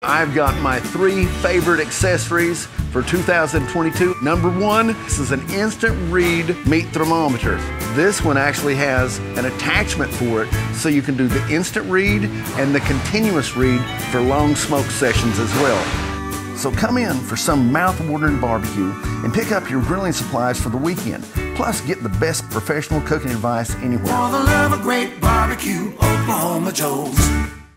I've got my 3 favorite accessories for 2022. Number 1, this is an instant read meat thermometer. This one actually has an attachment for it so you can do the instant read and the continuous read for long smoke sessions as well. So come in for some mouth-watering barbecue and pick up your grilling supplies for the weekend. Plus, get the best professional cooking advice anywhere. For the love of great barbecue, Oklahoma Joe's.